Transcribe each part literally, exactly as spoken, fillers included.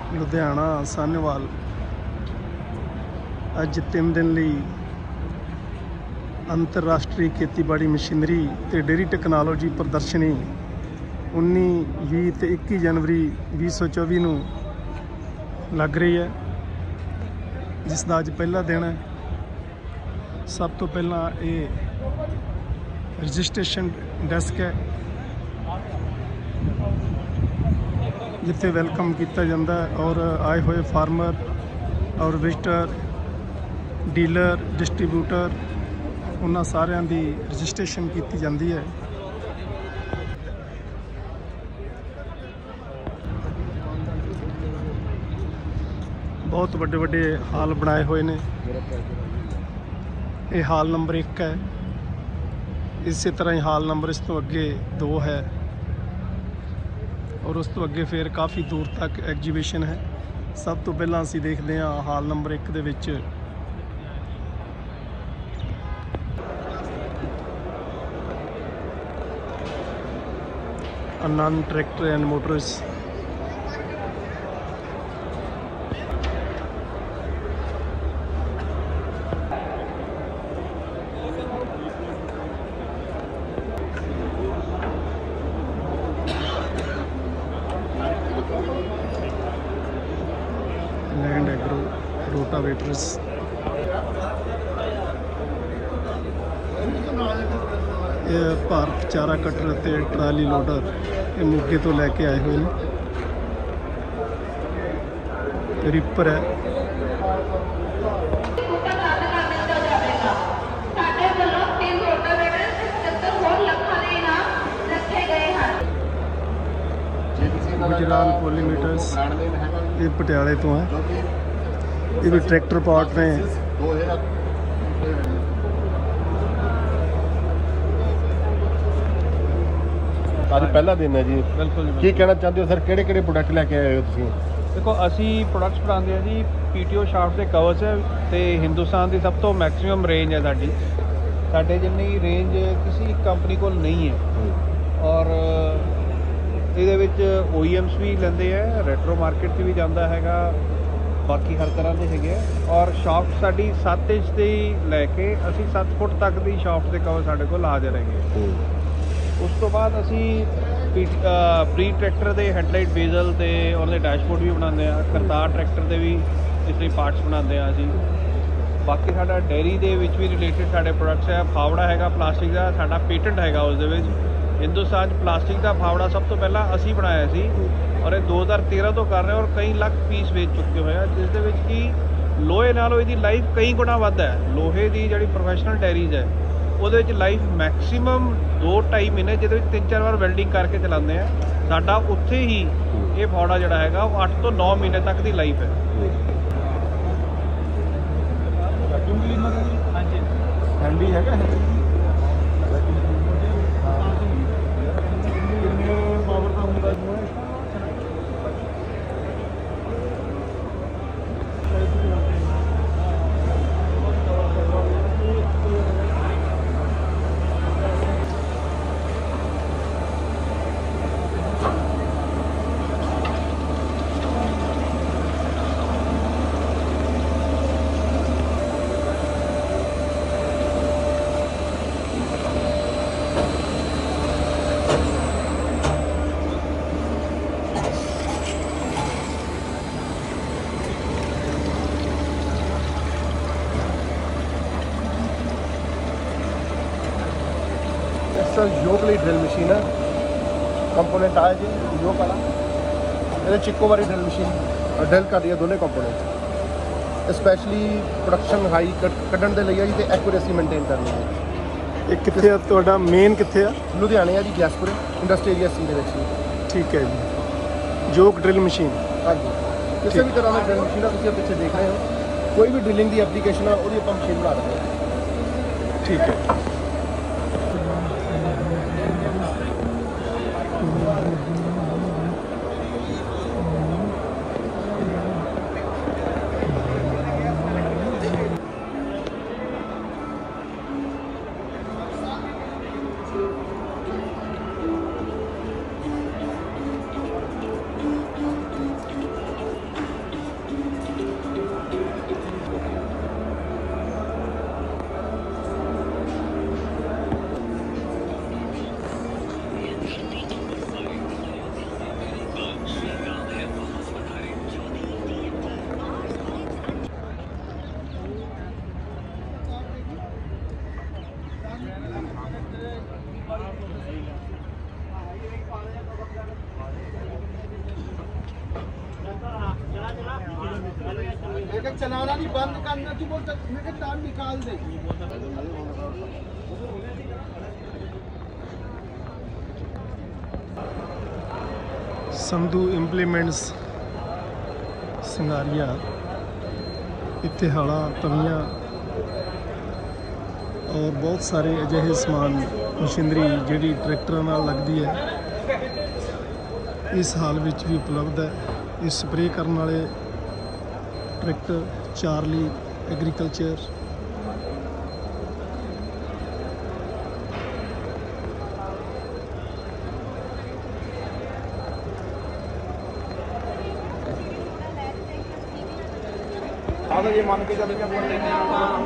ਲੁਧਿਆਣਾ ਸਾਹਨੇਵਾਲ ਅੱਜ ਤਿੰਨ ਦਿਨ ਲਈ ਅੰਤਰਰਾਸ਼ਟਰੀ ਖੇਤੀਬਾੜੀ ਮਸ਼ੀਨਰੀ ਤੇ ਡੇਅਰੀ ਟੈਕਨੋਲੋਜੀ ਪ੍ਰਦਰਸ਼ਨੀ ਉੱਨੀ ਵੀਹ ਤੇ ਇੱਕੀ ਜਨਵਰੀ ਵੀਹ ਸੌ ਚੌਵੀ ਨੂੰ ਲੱਗ ਰਹੀ ਹੈ, ਜਿਸ ਦਾ ਅੱਜ ਪਹਿਲਾ ਦਿਨ ਹੈ। ਸਭ ਤੋਂ ਪਹਿਲਾਂ ਇਹ ਰਜਿਸਟ੍ਰੇਸ਼ਨ ਡੈਸਕ ਹੈ, ਜਿੱਥੇ ਵੈਲਕਮ ਕੀਤਾ ਜਾਂਦਾ ਹੈ ਔਰ ਆਏ ਹੋਏ ਫਾਰਮਰ ਔਰ ਵਿਜ਼ਟਰ, ਡੀਲਰ, ਡਿਸਟਰੀਬਿਊਟਰ, ਉਹਨਾਂ ਸਾਰਿਆਂ ਦੀ ਰਜਿਸਟ੍ਰੇਸ਼ਨ ਕੀਤੀ ਜਾਂਦੀ ਹੈ। ਬਹੁਤ ਵੱਡੇ ਵੱਡੇ ਹਾਲ ਬਣਾਏ ਹੋਏ ਨੇ। ਇਹ ਹਾਲ ਨੰਬਰ ਇੱਕ ਹੈ। ਇਸੇ ਤਰ੍ਹਾਂ ਹੀ ਹਾਲ ਨੰਬਰ ਇਸ ਤੋਂ ਅੱਗੇ ਦੋ ਹੈ ਔਰ ਉਸ ਤੋਂ ਅੱਗੇ ਫਿਰ ਕਾਫੀ ਦੂਰ ਤੱਕ ਐਗਜੀਬਿਸ਼ਨ ਹੈ। ਸਭ ਤੋਂ ਪਹਿਲਾਂ ਅਸੀਂ ਦੇਖਦੇ ਹਾਂ ਹਾਲ ਨੰਬਰ ਇੱਕ ਦੇ ਵਿੱਚ Anand tractor and motors. Land agro rotavators. ਇਹ ਭਾਰਤ ਚਾਰਾ ਕਟਰ ਅਤੇ ਟਰਾਲੀ ਲੋਡਰ ਇਹ ਮੋਗੇ ਤੋਂ ਲੈ ਕੇ ਆਏ ਹੋਏ ਨੇ। ਰੀਪਰ ਹੈ। ਗੁਜਰਾਲ ਪੋਲੀਮੀਟਰਸ ਇਹ ਪਟਿਆਲੇ ਤੋਂ ਹੈ। ਇਹ ਵੀ ਟਰੈਕਟਰ ਪਾਰਟ ਨੇ। ਅੱਜ ਪਹਿਲਾ ਦਿਨ ਹੈ ਜੀ। ਬਿਲਕੁਲ ਕੀ ਕਹਿਣਾ ਚਾਹੁੰਦੇ ਹੋ ਸਰ, ਕਿਹੜੇ ਕਿਹੜੇ ਪ੍ਰੋਡਕਟ ਲੈ ਕੇ ਆਏ ਹੋ ਤੁਸੀਂ? ਦੇਖੋ, ਅਸੀਂ ਪ੍ਰੋਡਕਟਸ ਬਣਾਉਂਦੇ ਹਾਂ ਜੀ ਪੀਟੀਓ ਸ਼ਾਫਟ ਦੇ ਕਵਰਸ ਹੈ ਤੇ ਹਿੰਦੁਸਤਾਨ ਦੀ ਸਭ ਤੋਂ ਮੈਕਸਿਮਮ ਰੇਂਜ ਹੈ ਸਾਡੀ। ਸਾਡੇ ਜਿੰਨੀ ਰੇਂਜ ਕਿਸੇ ਕੰਪਨੀ ਕੋਲ ਨਹੀਂ ਹੈ ਔਰ ਇਹਦੇ ਵਿੱਚ ਓ ਈ ਐਮਸ ਵੀ ਲੈਂਦੇ ਹੈ, ਰੈਟਰੋ ਮਾਰਕੀਟ 'ਚ ਵੀ ਜਾਂਦਾ ਹੈਗਾ, ਬਾਕੀ ਹਰ ਤਰ੍ਹਾਂ ਦੇ ਹੈਗੇ। ਔਰ ਸ਼ਾਫਟ ਸਾਡੀ ਸੱਤ ਇੰਚ ਦੀ ਲੈ ਕੇ ਅਸੀਂ ਸੱਤ ਫੁੱਟ ਤੱਕ ਦੀ ਸ਼ਾਫਟ ਦੇ ਕਵਰ ਸਾਡੇ ਕੋਲ ਹਾਜ਼ਰ ਹੈਗੇ। ਉਸ ਤੋਂ ਬਾਅਦ ਅਸੀਂ ਪੀ ਪ੍ਰੀ ਟਰੈਕਟਰ ਦੇ ਹੈਡਲਾਈਟ ਬੇਜ਼ਲ ਅਤੇ ਉਹਨਾਂ ਦੇ ਡੈਸ਼ਬੋਰਡ ਵੀ ਬਣਾਉਂਦੇ ਹਾਂ। ਕਰਤਾਰ ਟਰੈਕਟਰ ਦੇ ਵੀ ਇਸ ਲਈ ਪਾਰਟਸ ਬਣਾਉਂਦੇ ਹਾਂ ਅਸੀਂ। ਬਾਕੀ ਸਾਡਾ ਡੇਅਰੀ ਦੇ ਵਿੱਚ ਵੀ ਰਿਲੇਟਡ ਸਾਡੇ ਪ੍ਰੋਡਕਟਸ ਹੈ। ਫਾਵੜਾ ਹੈਗਾ ਪਲਾਸਟਿਕ ਦਾ, ਸਾਡਾ ਪੇਟੈਂਟ ਹੈਗਾ ਉਸ ਦੇ ਵਿੱਚ। ਹਿੰਦੁਸਤਾਨ 'ਚ ਪਲਾਸਟਿਕ ਦਾ ਫਾਵੜਾ ਸਭ ਤੋਂ ਪਹਿਲਾਂ ਅਸੀਂ ਬਣਾਇਆ ਸੀ ਔਰ ਇਹ ਦੋ ਹਜ਼ਾਰ ਤੇਰ੍ਹਾਂ ਤੋਂ ਕਰ ਰਹੇ ਔਰ ਕਈ ਲੱਖ ਪੀਸ ਵੇਚ ਚੁੱਕੇ ਹੋਏ ਆ, ਜਿਸ ਦੇ ਵਿੱਚ ਕਿ ਲੋਹੇ ਨਾਲੋਂ ਇਹਦੀ ਲਾਈਫ ਕਈ ਗੁਣਾ ਵੱਧ ਹੈ। ਲੋਹੇ ਦੀ ਜਿਹੜੀ ਪ੍ਰੋਫੈਸ਼ਨਲ ਡੈਰੀਜ਼ ਹੈ ਉਹਦੇ ਵਿੱਚ ਲਾਈਫ ਮੈਕਸੀਮਮ ਦੋ ਢਾਈ ਮਹੀਨੇ, ਜਿਹਦੇ ਵਿੱਚ ਤਿੰਨ ਚਾਰ ਵਾਰ ਵੈਲਡਿੰਗ ਕਰਕੇ ਚਲਾਉਂਦੇ ਆ। ਸਾਡਾ ਉੱਥੇ ਹੀ ਇਹ ਫਾਵੜਾ ਜਿਹੜਾ ਹੈਗਾ ਉਹ ਅੱਠ ਤੋਂ ਨੌ ਮਹੀਨੇ ਤੱਕ ਦੀ ਲਾਈਫ ਹੈ। ਹਾਂਜੀ, ਹੈਂਡੀ ਹੈਗਾ। सर योक ਲਈ ड्रिल मशीन है, कंपोनेंट आया जी योक वाला। ये चिक्को वाली ड्रिल मशीन ड्रिल कर रही है दोनों कंपोनेंट, स्पैशली प्रोडक्शन हाई ਕੱਢਣ ਦੇ ਲਈ ਹੈ ਜੀ ਤੇ ਐਕੂਰੇਸੀ ਮੇਨਟੇਨ ਕਰਨੀ ਹੈ। ਇਹ ਕਿੱਥੇ ਆ ਤੁਹਾਡਾ ਮੇਨ? ਕਿੱਥੇ ਆ? ਲੁਧਿਆਣੇ ਆ ਜੀ, ਗਿਆਸਪੁਰ ਇੰਡਸਟਰੀ ਏਰੀਆ ਸੀ ਦੇ ਵਿੱਚ। ਠੀਕ ਹੈ ਜੀ। ਯੋਕ ਡਰਿਲ ਮਸ਼ੀਨ। ਹਾਂਜੀ, ਕਿਸੇ ਵੀ ਤਰ੍ਹਾਂ ਦੀ ਡਰਿਲ ਮਸ਼ੀਨ ਆ ਤੁਸੀਂ ਪਿੱਛੇ ਦੇਖ ਰਹੇ ਹੋ। ਕੋਈ ਵੀ ਡਰਿਲਿੰਗ ਦੀ ਐਪਲੀਕੇਸ਼ਨ ਆ ਉਹਦੀ ਆਪਾਂ ਮਸ਼ੀਨ ਬਣਾ ਰਹੇ ਹਾਂ। ਠੀਕ ਹੈ। चलाना नहीं बंद करना तू बोलता मैं तार निकाल दे। संधू इंप्लीमेंट्स संगारिया इत्थे हला तवियां और बहुत सारे अजिहे समान मशीनरी जिहड़ी ट्रैक्टरां नाल लगदी है इस हाल विच भी उपलब्ध है। इस स्प्रे करने वाले ट्रैक्टर चार्ली एग्रीकल्चर ये मान के चलो क्या बोल रहे हैं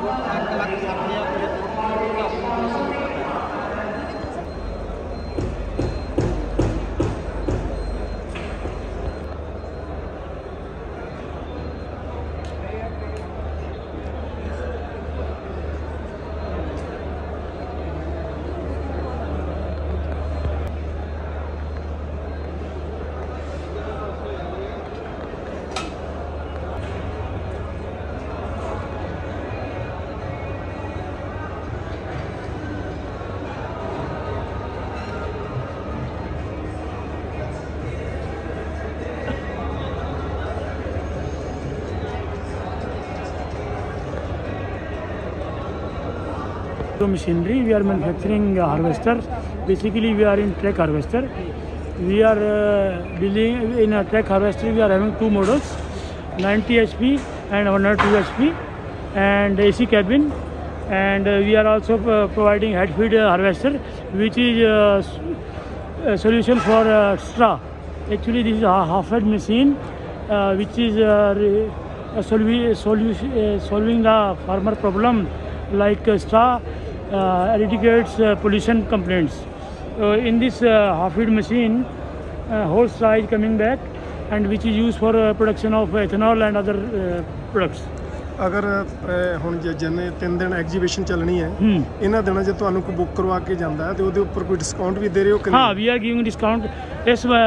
machinery. We are manufacturing a harvester. Basically, we are in track harvester. We are uh, dealing in a track harvester. We are having two models, ninety H P and one hundred two H P, and A C cabin. And uh, we are also uh, providing head feed uh, harvester, which is uh, a solution for uh, straw. Actually, this is a half-head machine, uh, which is uh, uh, solvi solvi uh, solving the farmer problem like uh, straw. Uh, eradicates uh, pollution complaints. Uh, in this uh, half-feed machine, uh, whole straw is coming back, and which is used for uh, production of ethanol and other uh, products. अगर ਹੁਣ ਜਿੰਨੇ ਤਿੰਨ ਦਿਨ exhibition ਚੱਲਣੀ ਹੈ Hmm. ਇਹਨਾਂ ਦਿਨਾਂ 'ਚ ਤੁਹਾਨੂੰ ਕੋਈ ਬੁੱਕ ਕਰਵਾ ਕੇ ਜਾਂਦਾ ਹੈ ਤੇ ਉਹਦੇ ਉੱਪਰ ਕੋਈ ਡਿਸਕਾਊਂਟ ਵੀ ਦੇ ਰਹੇ ਹੋ ਕਿ हाँ, we are giving discount. इस uh,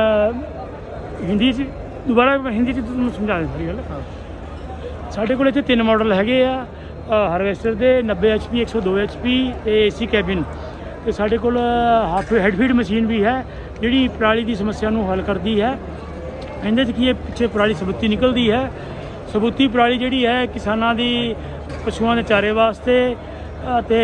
हिंदी च दोबारा हिंदी च ਤੁਹਾਨੂੰ ਸਮਝਾ ਦਿੰਦਾ ਗੱਲ। ਸਾਡੇ ਕੋਲ ਇੱਥੇ ਤਿੰਨ ਮਾਡਲ ਹੈਗੇ ਆ ਹਾਰਵੈਸਟਰ ਦੇ ਨੱਬੇ ਐਚ ਪੀ, ਇੱਕ ਸੌ ਦੋ ਐਚ ਪੀ ਤੇ ਏਸੀ ਕੈਬਿਨ। ਤੇ ਸਾਡੇ ਕੋਲ ਹਾਫ ਹੈਡ ਫੀਡ ਮਸ਼ੀਨ ਵੀ ਹੈ ਜਿਹੜੀ ਪਰਾਲੀ ਦੀ ਸਮੱਸਿਆ ਨੂੰ ਹੱਲ ਕਰਦੀ ਹੈ। ਇਹਦੇ 'ਚ ਕੀ ਹੈ, ਪਿੱਛੇ ਪਰਾਲੀ ਸਬੂਤੀ ਨਿਕਲਦੀ ਹੈ। ਸਬੂਤੀ ਪਰਾਲੀ ਜਿਹੜੀ ਹੈ ਕਿਸਾਨਾਂ ਦੀ ਪਸ਼ੂਆਂ ਦੇ ਚਾਰੇ ਵਾਸਤੇ ਅਤੇ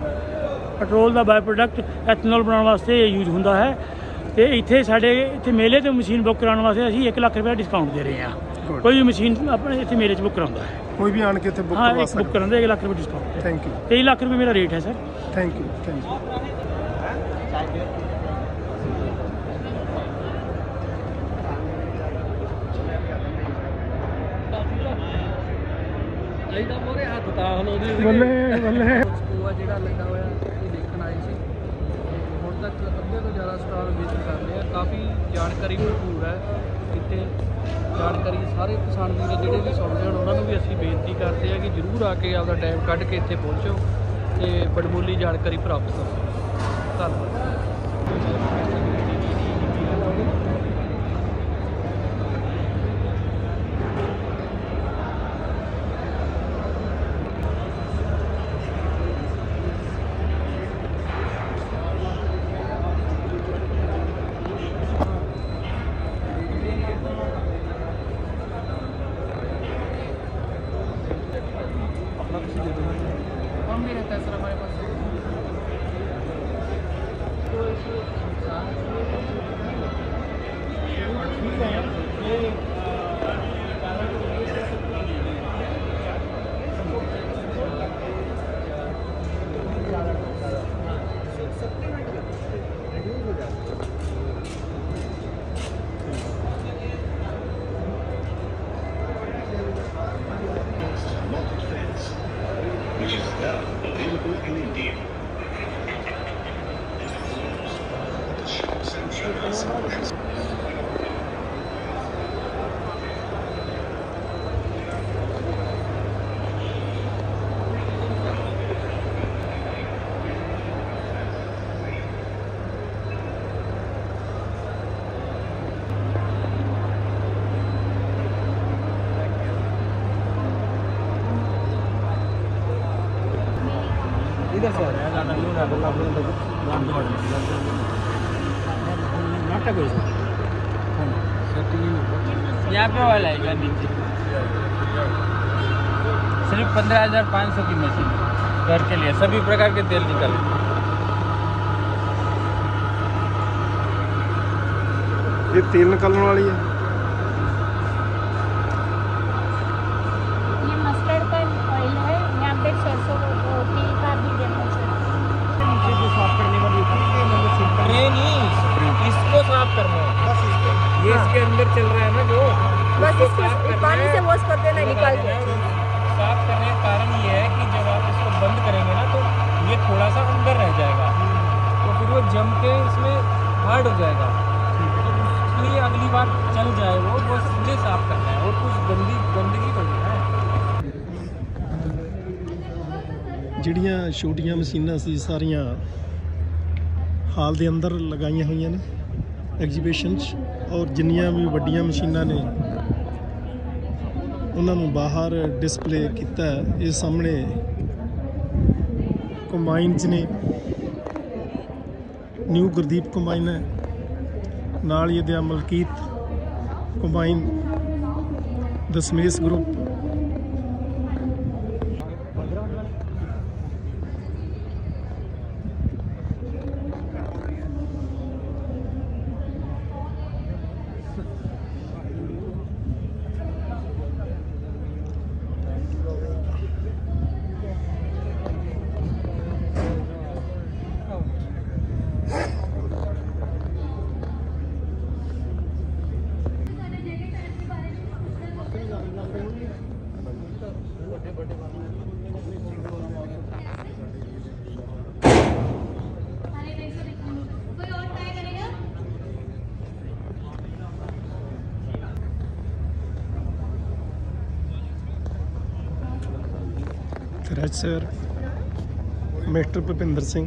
ਪੈਟਰੋਲ ਦਾ ਬਾਈ ਪ੍ਰੋਡਕਟ ਐਥਨੋਲ ਬਣਾਉਣ ਵਾਸਤੇ ਯੂਜ਼ ਹੁੰਦਾ ਹੈ। ਤੇ ਇੱਥੇ ਸਾਡੇ ਇੱਥੇ ਮੇਲੇ ਤੇ ਮਸ਼ੀਨ ਬੁੱਕ ਕਰਾਉਣ ਵਾਸਤੇ ਅਸੀਂ ਇੱਕ ਲੱਖ ਰੁਪਏ ਡਿਸਕਾਊਂਟ ਦੇ ਰਹੇ ਹਾਂ। ਕੋਈ ਵੀ ਮਸ਼ੀਨ ਆਪਣੇ ਇੱਥੇ ਮੇਲੇ 'ਚ ਬੁੱਕ ਕਰਾਉਂਦਾ ਹੈ, ਕੋਈ ਵੀ ਆਣ ਕੇ ਇੱਥੇ ਬੁੱਕ हाँ ਕਰਵਾ एक बुक ਸਕਦਾ। कराते एक लाख रुपये डिस्काउंट। थैंक यू तेईस लाख रुपये मेरा रेट है sir. Thank you thank you ਬੱਲੇ ਬੱਲੇ ਸਟੋਆ ਜਿਹੜਾ ਲੱਗਾ ਹੋਇਆ ਇਹ ਦੇਖਣ ਆਏ ਸੀ। ਹੁਣ ਤੱਕ ਅੱਧੇ ਤੋਂ ਜ਼ਿਆਦਾ ਸਟਾਲ ਵਿਜ਼ਿਟ ਕਰ ਲਿਆ। ਕਾਫੀ ਜਾਣਕਾਰੀ ਭਰਪੂਰ ਹੈ ਇੱਥੇ। ਜਾਣਕਾਰੀ ਸਾਰੇ ਕਿਸਾਨ ਵੀਰ ਜਿਹੜੇ ਵੀ ਸੁਣਦੇ ਹਨ ਉਹਨਾਂ ਨੂੰ ਵੀ ਅਸੀਂ ਬੇਨਤੀ ਕਰਦੇ ਹਾਂ ਕਿ ਜ਼ਰੂਰ ਆ ਕੇ ਆਪਦਾ ਟਾਈਮ ਕੱਢ ਕੇ ਇੱਥੇ ਪਹੁੰਚੋ ਤੇ ਬੜਮੁੱਲੀ ਜਾਣਕਾਰੀ ਪ੍ਰਾਪਤ ਕਰੋ। ਧੰਨਵਾਦ। कौन भी रहता है सर हमारे पास? Which is now available in India. The shops यहाँ पे ऑयल आएगा नीचे, सिर्फ पंद्रह हज़ार पाँच सौ की मशीन घर के लिए, सभी प्रकार के तेल निकल। ये तेल निकालने वाली है। ये मस्टर्ड का ऑयल है, यहाँ पे सरसों तेल का भी डेमो साफ करने वाली ट्रे नहीं, इसको साफ करना है बस। इसको ये इसके अंदर चल रहा है ना जो, बस इसको पानी से वॉश कर देना निकाल के। साफ करने का कारण ये है कि जब आप इसको बंद करेंगे ना तो ये थोड़ा सा अंदर रह जाएगा, तो फिर वो जम के इसमें हार्ड हो जाएगा। इसलिए अगली बार चल जाए वो वो सीधे साफ करना है और कुछ गंदी गंदगी थोड़ी है। ਜਿਹੜੀਆਂ ਛੋਟੀਆਂ ਮਸ਼ੀਨਾਂ ਸੀ ਸਾਰੀਆਂ ਹਾਲ ਦੇ ਅੰਦਰ ਲਗਾਈਆਂ ਹੋਈਆਂ ਨੇ ਐਗਜ਼ੀਬਿਸ਼ਨ 'ਚ, ਔਰ ਜਿੰਨੀਆਂ ਵੀ ਵੱਡੀਆਂ ਮਸ਼ੀਨਾਂ ਨੇ ਉਹਨਾਂ ਨੂੰ ਬਾਹਰ ਡਿਸਪਲੇ ਕੀਤਾ। ਇਹ ਸਾਹਮਣੇ ਕੰਬਾਈਨਸ ਨੇ, ਨਿਊ ਗੁਰਦੀਪ ਕੰਬਾਈਨ ਹੈ, ਨਾਲ ਹੀ ਇਹਦੇ Malkit combine, Dashmesh group. Thresher mister Bhupinder Singh.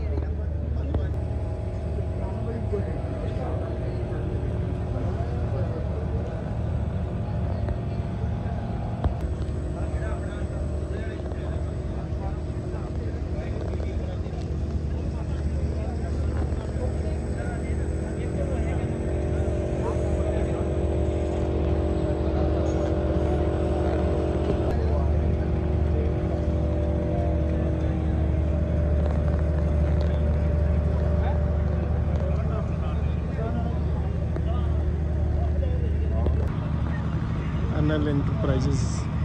NL enterprises.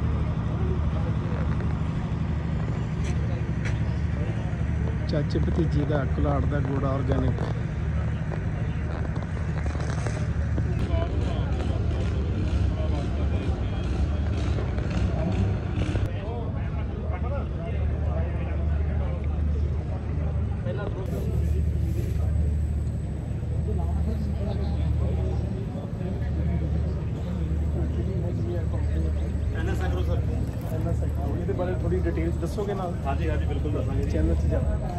ਚਾਚੇ ਭਤੀਜੇ ਦਾ ਘੁਲਾੜ ਦਾ ਗੁੜ ਆਰਗੈਨਿਕ। ਇਹਦੇ ਬਾਰੇ ਥੋੜੀ ਡਿਟੇਲਸ ਦੱਸੋਗੇ ਨਾਲ? ਹਾਂਜੀ ਹਾਂਜੀ ਬਿਲਕੁਲ ਦੱਸਾਂਗੇ। ਚੈਨਲ 'ਚ ਜਾ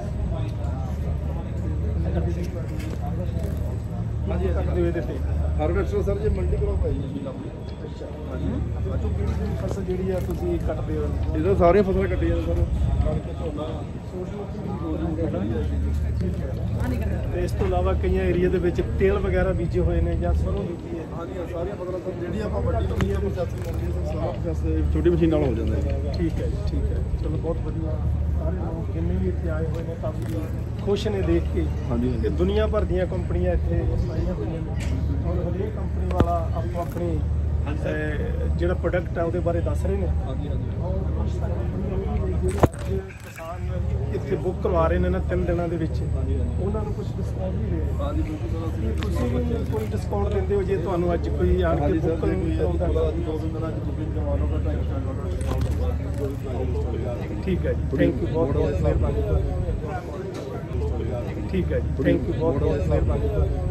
ਹਾਂਜੀ ਕੱਟਦੇ ਹੋਏ ਤੇ ਹਾਰਵੈਸਟਰ ਸਰ ਜੀ ਮਲਟੀ ਕ੍ਰੌਪ ਹੈ ਜੀ ਆਪਣੀ। ਫਸਲ ਜਿਹੜੀ ਆ ਤੁਸੀਂ ਕੱਟਦੇ ਹੋ? ਇਹਦਾ ਸਾਰੀਆਂ ਫਸਲਾਂ ਕੱਟੀਆਂ ਨੇ ਸਰ, ਕਣਕ, ਝੋਨਾ, ਤੇ ਇਸ ਤੋਂ ਇਲਾਵਾ ਕਈਆਂ ਏਰੀਆ ਦੇ ਵਿੱਚ ਤੇਲ ਵਗੈਰਾ ਬੀਜੇ ਹੋਏ ਨੇ ਜਾਂ ਸਰੋਂ ਬੀਜੀ ਹੈ? ਹਾਂਜੀ ਸਾਰੀਆਂ ਫਸਲਾਂ ਸਰ ਜਿਹੜੀ ਆਪਾਂ ਵੱਡੀ ਹੁੰਦੀ ਹੈ ਪ੍ਰੋਸੈਸਿੰਗ ਹੁੰਦੀ ਹੈ ਸਾਰਾ ਪ੍ਰੋਸੈਸ ਛੋਟੀ ਮਸ਼ੀਨ ਨਾਲ ਹੋ ਜਾਂਦਾ ਹੈ। ਠੀਕ ਹੈ ਜੀ, ਠੀਕ ਹੈ, ਚਲੋ ਬਹੁਤ ਵਧੀਆ। ਸਾਰੇ ਲੋਕ ਜਿੰਨੇ ਵੀ ਇੱਥੇ ਆਏ ਹੋਏ ਨੇ ਕਾਫੀ ਖੁਸ਼ ਨੇ ਦੇਖ ਕੇ। ਹਾਂਜੀ ਕਿ ਦੁਨੀਆ ਭਰ ਦੀਆਂ ਕੰਪਨੀਆਂ ਇੱਥੇ ਆਈਆਂ ਹੋਈਆਂ ਨੇ, ਔਰ ਹਰੇਕ ਕੰਪਨੀ ਵਾਲਾ ਆਪੋ ਆਪਣੀ ਅਹ, ਜਿਹੜਾ ਪ੍ਰੋਡਕਟ ਹੈ ਉਹਦੇ ਬਾਰੇ ਦੱਸ ਰਹੇ ਨੇ। ਹਾਂਜੀ ਹਾਂਜੀ ਕਿਸਾਨ ਇੱਥੇ ਬੁੱਕ ਕਰਵਾ ਰਹੇ ਨੇ ਨਾ ਤਿੰਨ ਦਿਨਾਂ ਦੇ ਵਿੱਚ, ਉਹਨਾਂ ਨੂੰ ਕੁਝ ਡਿਸਕਾਊਂਟ ਵੀ ਦੇ ਰਹੇ। ਹਾਂਜੀ ਬਿਲਕੁਲ ਸਰ ਅਸੀਂ ਤੁਸੀਂ ਵੀ ਕੋਈ ਡਿਸਕਾਊਂਟ ਦਿੰਦੇ ਹੋ ਜੇ ਤੁਹਾਨੂੰ ਅੱਜ ਕੋਈ ਆਣ ਕੇ ਹਾਂਜੀ ਸਰ ਬੁੱਕ ਜੇ ਕੋਈ ਕਰਾਉਂਦਾ? ਅੱਜ ਦੋ ਦਿਨ ਦਾ ਬੁਕਿੰਗ ਕਰਵਾ ਲਓ ਤਾਂ ਢਾਈ ਸੌ ਡਾਲਰ ਡਿਸਕਾਊਂਟ। ਠੀਕ ਹੈ ਜੀ, ਥੈਂਕ ਯੂ, ਬਹੁਤ ਬਹੁਤ ਮਿਹਰਬਾਨੀ। ਠੀਕ ਹੈ ਜੀ, ਥੈਂਕ ਯੂ, ਬਹੁਤ ਬਹੁਤ ਮਿਹਰਬਾਨੀ।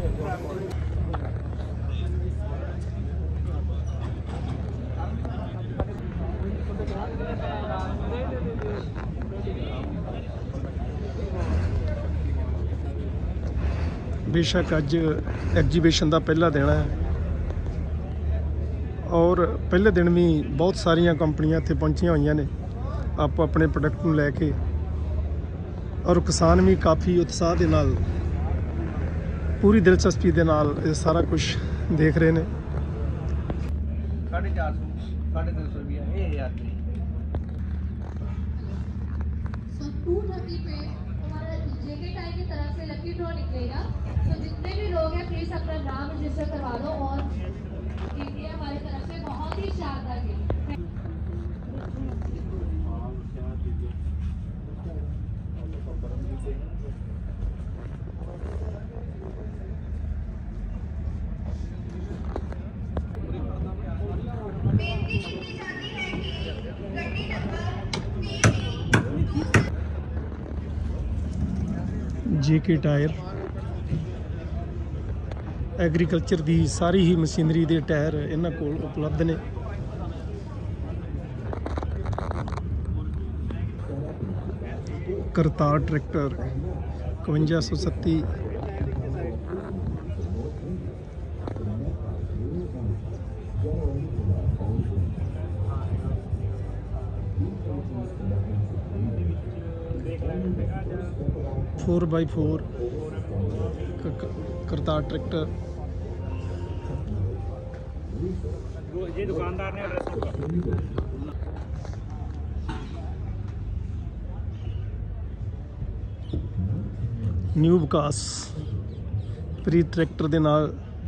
ਬੇਸ਼ੱਕ ਅੱਜ ਐਗਜ਼ੀਬਿਸ਼ਨ ਦਾ ਪਹਿਲਾ ਦਿਨ ਹੈ, ਔਰ ਪਹਿਲੇ ਦਿਨ ਵੀ ਬਹੁਤ ਸਾਰੀਆਂ ਕੰਪਨੀਆਂ ਇੱਥੇ ਪਹੁੰਚੀਆਂ ਹੋਈਆਂ ਨੇ ਆਪੋ ਆਪਣੇ ਪ੍ਰੋਡਕਟ ਨੂੰ ਲੈ ਕੇ। ਔਰ ਕਿਸਾਨ ਵੀ ਕਾਫੀ ਉਤਸ਼ਾਹ ਦੇ ਨਾਲ ਪੂਰੀ ਦਿਲਚਸਪੀ ਦੇ ਨਾਲ ਇਹ ਸਾਰਾ ਕੁਝ ਦੇਖ ਰਹੇ ਨੇ। साढ़े चार सौ साढ़े तीन सौ रुपया ये हज़ार की। सो टू थर्टी पे हमारा जेके टाइम की तरफ से लकी ड्रॉ निकलेगा। तो जितने भी लोग हैं प्लीज अपना नाम रजिस्टर करवा दो और ये हमारी तरफ से बहुत ही शानदार गिफ्ट। जेके टायर एग्रीकल्चर की सारी ही मशीनरी के टायर इन्हां कोल उपलब्ध ने। करतार ट्रैक्टर इकवंजा सौ सत्ती, four by four Kartar tractor. ये दुकानदार ने न्यू विकास प्री ट्रैक्टर के नाल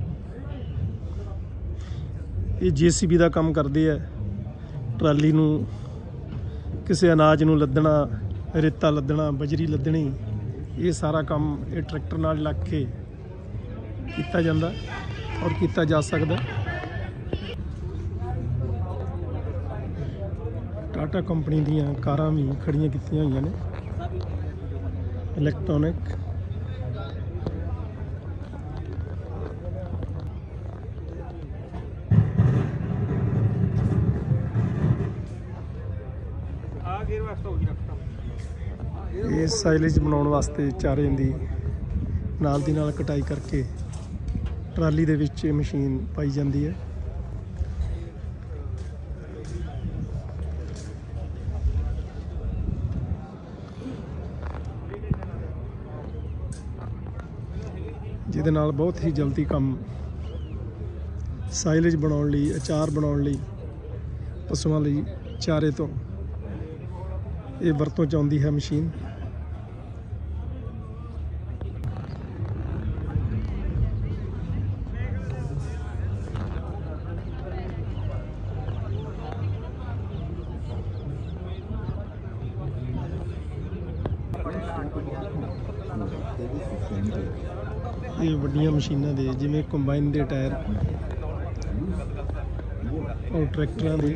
ये जे सी बी का काम करते हैं। ट्राली नूं किसी अनाज नूं लदना, रेता लदना, बजरी लदनी, ये सारा काम ये ट्रैक्टर नाल लग के किया जाता और किया जा सकता। टाटा कंपनी दीयां कारां भी खड़ियां कीतियां होईयां ने इलैक्ट्रॉनिक। ये साइलेज बनाने वास्ते चारे की नाल दी नाल कटाई करके ट्राली दे विच मशीन पाई जाती है। जिहदे नाल बहुत ही जल्दी काम साइलेज बनाउण लई, अचार बनाउण लई, पशुओं लई चारे तो ये वरतों च आउंदी है मशीन। ये वड्डियां मशीनां दे जिवें कंबाइन दे टायर और ट्रैक्टरां दे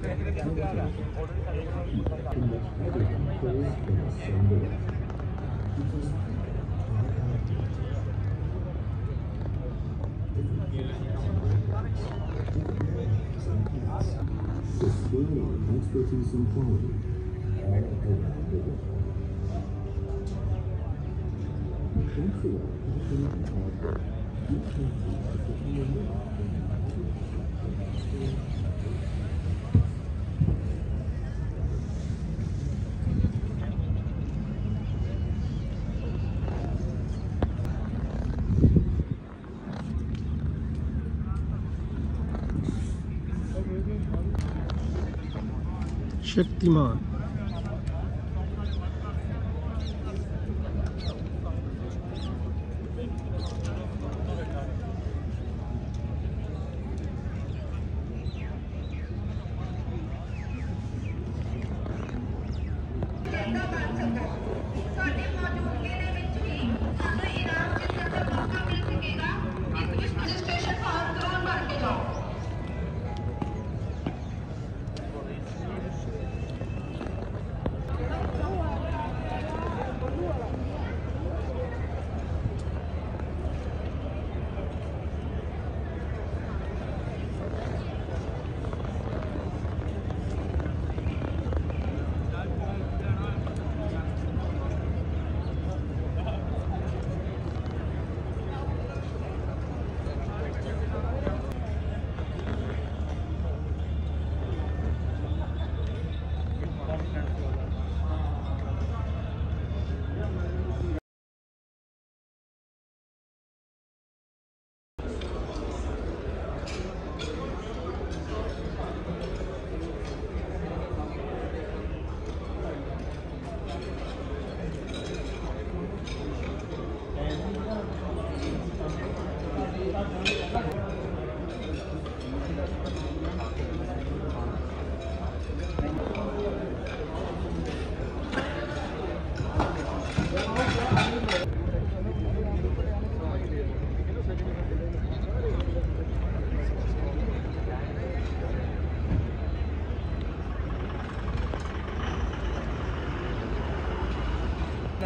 शक्तिमान।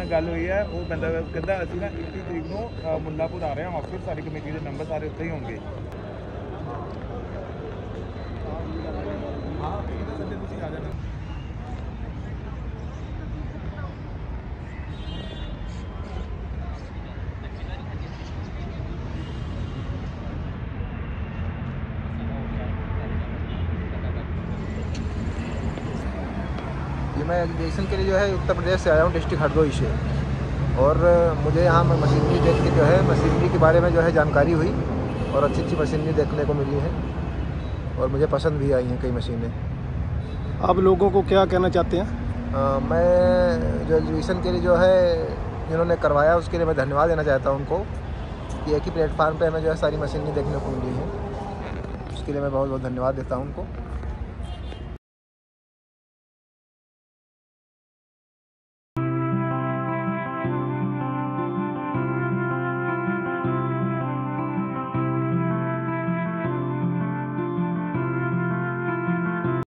ਨਾਲ ਗੱਲ ਹੋਈ ਹੈ, ਉਹ ਬੰਦਾ ਕਹਿੰਦਾ ਅਸੀਂ ਨਾ ਇੱਕੀ ਤਰੀਕ ਨੂੰ ਅ, ਮੁੱਲਾਪੁਰ ਆ ਰਹੇ ਹਾਂ ਆਫਿਸ, ਸਾਰੀ ਕਮੇਟੀ ਦੇ ਮੈਂਬਰ ਸਾਰੇ ਉੱਥੇ ਹੀ ਹੋਣਗੇ। ਹਾਂ ਸੰਡੇ ਤੁਸੀਂ ਆ ਜਾਣਾ। मैं एजुकेशन के लिए जो है उत्तर प्रदेश से आया हूँ, डिस्ट्रिक्ट हरदोई से। और मुझे यहाँ मशीनरी देख के जो है मशीनरी के बारे में जो है जानकारी हुई और अच्छी अच्छी मशीनरी देखने को मिली है और मुझे पसंद भी आई हैं कई मशीनें। आप लोगों को क्या कहना चाहते हैं? आ, मैं जो एजुकेशन के लिए जो है जिन्होंने करवाया उसके लिए मैं धन्यवाद देना चाहता हूँ उनको कि एक ही प्लेटफार्म पर हमें जो है सारी मशीनरी देखने को मिली है, उसके लिए मैं बहुत बहुत धन्यवाद देता हूँ उनको।